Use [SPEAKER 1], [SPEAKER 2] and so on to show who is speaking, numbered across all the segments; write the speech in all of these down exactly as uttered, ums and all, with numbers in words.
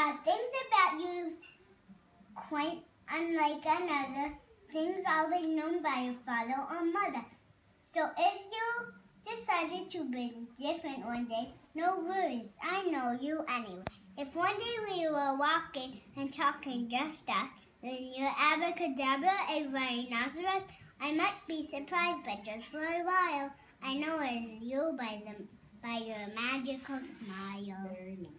[SPEAKER 1] But things about you quite unlike another. Things always known by your father or mother. So if you decided to be different one day, no worries, I know you anyway. If one day we were walking and talking just us, and you're abracadabra, a rhinoceros, I might be surprised, but just for a while, I know it's you by the by your magical smile.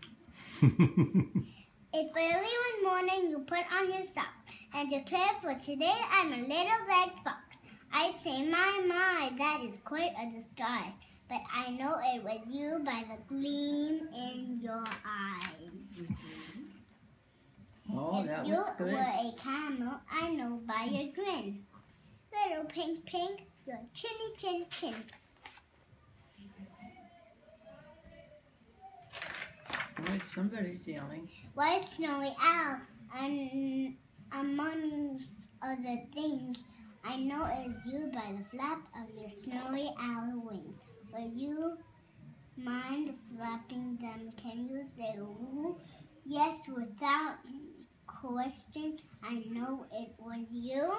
[SPEAKER 1] If early one morning you put on your socks and declare, for today I'm a little red fox, I'd say, my, my, that is quite a disguise. But I know it was you by the gleam in your eyes.
[SPEAKER 2] Mm-hmm. Oh,
[SPEAKER 1] if
[SPEAKER 2] that
[SPEAKER 1] you
[SPEAKER 2] was good.
[SPEAKER 1] were a camel, I know by your grin. Little pink pink, your chinny chin chin.
[SPEAKER 2] Boy, somebody's yelling.
[SPEAKER 1] White snowy owl, and among other things, I know it is you by the flap of your snowy owl wings. Will you mind flapping them? Can you say ooh? Yes, without question, I know it was you.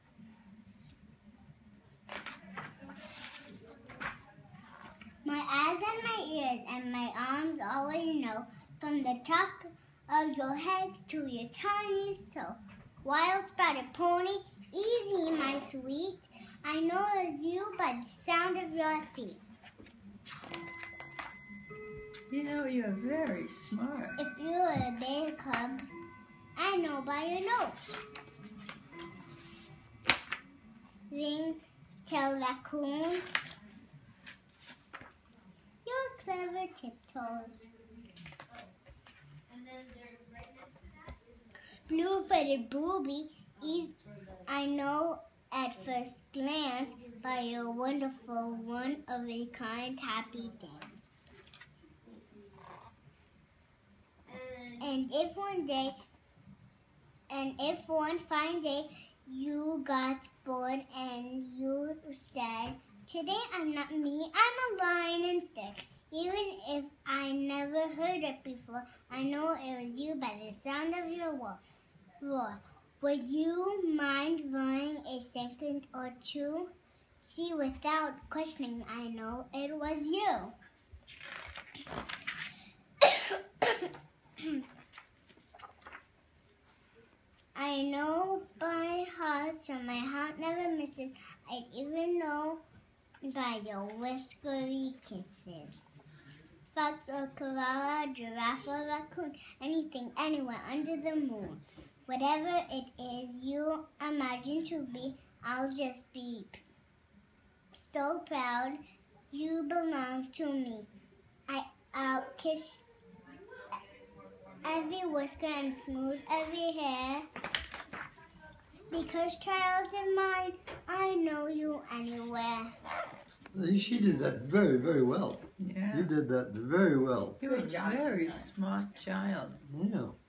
[SPEAKER 1] My eyes and my ears and my arms always know, from the top of your head to your tiniest toe. Wild spotted pony, easy, my sweet. I know it's you by the sound of your feet.
[SPEAKER 2] You know, you're very smart.
[SPEAKER 1] If you're a bear cub, I know by your nose. Ring-tailed raccoon, your clever tiptoes. Blue-footed booby, I know at first glance by your wonderful, one-of-a-kind happy dance. And if one day, and if one fine day you got bored and you said, today I'm not me, I'm a lion instead. Even if I never heard it before, I know it was you by the sound of your roar. Would you mind running a second or two? See, without questioning, I know it was you. I know by heart, so my heart never misses. I'd even know by your whiskery kisses. Fox or koala, giraffe or raccoon, anything, anywhere under the moon. Whatever it is you imagine to be, I'll just be so proud you belong to me. I, I'll kiss every whisker and smooth every hair, because child of mine, I know you anywhere.
[SPEAKER 3] She did that very, very well.
[SPEAKER 2] Yeah.
[SPEAKER 3] You did that very well.
[SPEAKER 2] You're a very smart child.
[SPEAKER 3] Yeah.